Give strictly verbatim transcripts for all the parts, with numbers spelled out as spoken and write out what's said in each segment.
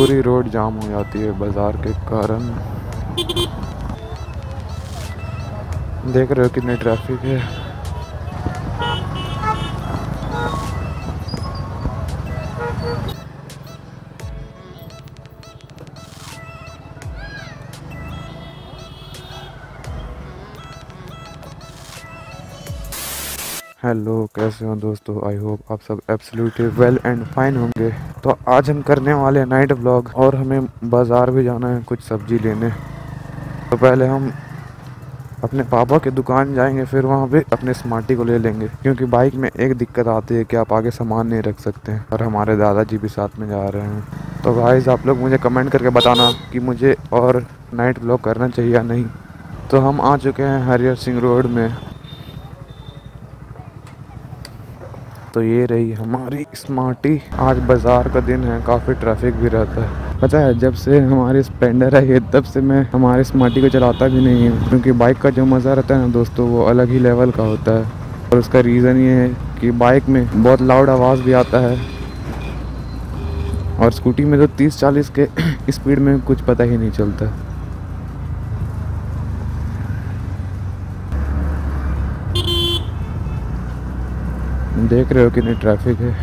पूरी रोड जाम हो जाती है बाजार के कारण। देख रहे हो कितनी ट्रैफिक है। हेलो, कैसे हो दोस्तों? आई होप आप सब एब्सोल्युटली वेल एंड फाइन होंगे। तो आज हम करने वाले हैं नाइट व्लॉग और हमें बाज़ार भी जाना है कुछ सब्जी लेने। तो पहले हम अपने पापा की दुकान जाएंगे, फिर वहाँ पे अपने स्मार्टी को ले लेंगे, क्योंकि बाइक में एक दिक्कत आती है कि आप आगे सामान नहीं रख सकते हैं और हमारे दादाजी भी साथ में जा रहे हैं। तो गाइस आप लोग मुझे कमेंट करके बताना कि मुझे और नाइट व्लॉग करना चाहिए या नहीं। तो हम आ चुके हैं हरिहर सिंह रोड में। तो ये रही हमारी स्मार्टी। आज बाज़ार का दिन है, काफ़ी ट्रैफिक भी रहता है। पता है, जब से हमारी स्प्लेंडर आई है तब से मैं हमारी स्मार्टी को चलाता भी नहीं हूँ, क्योंकि बाइक का जो मज़ा रहता है ना दोस्तों, वो अलग ही लेवल का होता है। और उसका रीज़न ये है कि बाइक में बहुत लाउड आवाज़ भी आता है और स्कूटी में तो तीस चालीस के स्पीड में कुछ पता ही नहीं चलता। देख रहे हो कितनी ट्रैफिक है।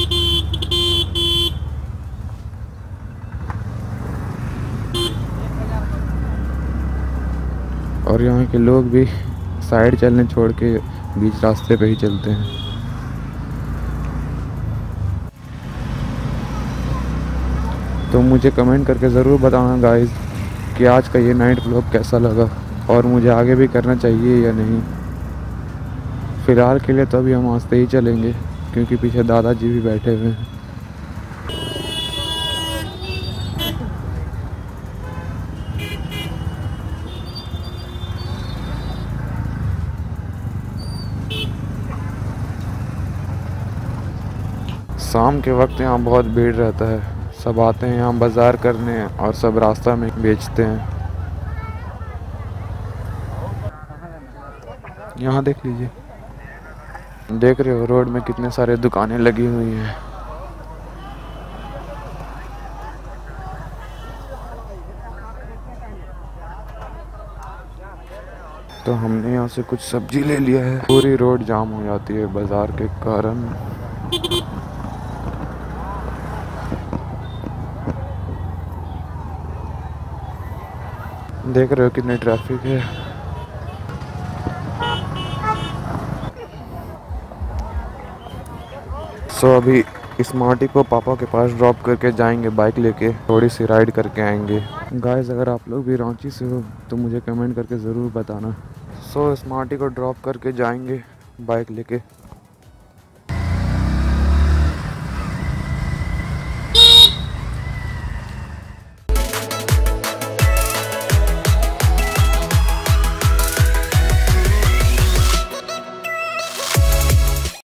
और यहाँ के लोग भी साइड चलने छोड़ के बीच रास्ते पे ही चलते हैं। तो मुझे कमेंट करके ज़रूर बताना गाइस कि आज का ये नाइट व्लॉग कैसा लगा और मुझे आगे भी करना चाहिए या नहीं। फ़िलहाल के लिए तो अभी हम आस्ते ही चलेंगे, क्योंकि पीछे दादाजी भी बैठे हुए हैं। शाम के वक्त यहाँ बहुत भीड़ रहता है, सब आते हैं यहाँ बाज़ार करने और सब रास्ता में बेचते हैं। यहाँ देख लीजिए, देख रहे हो रोड में कितने सारे दुकानें लगी हुई हैं। तो हमने यहाँ से कुछ सब्जी ले लिया है। पूरी रोड जाम हो जाती है बाज़ार के कारण। देख रहे हो कितनी ट्रैफिक है। सो so, अभी स्मार्टी को पापा के पास ड्रॉप करके जाएंगे, बाइक लेके थोड़ी सी राइड करके आएंगे। गाइस अगर आप लोग भी रांची से हो तो मुझे कमेंट करके ज़रूर बताना। सो so, स्मार्टी को ड्रॉप करके जाएंगे बाइक लेके।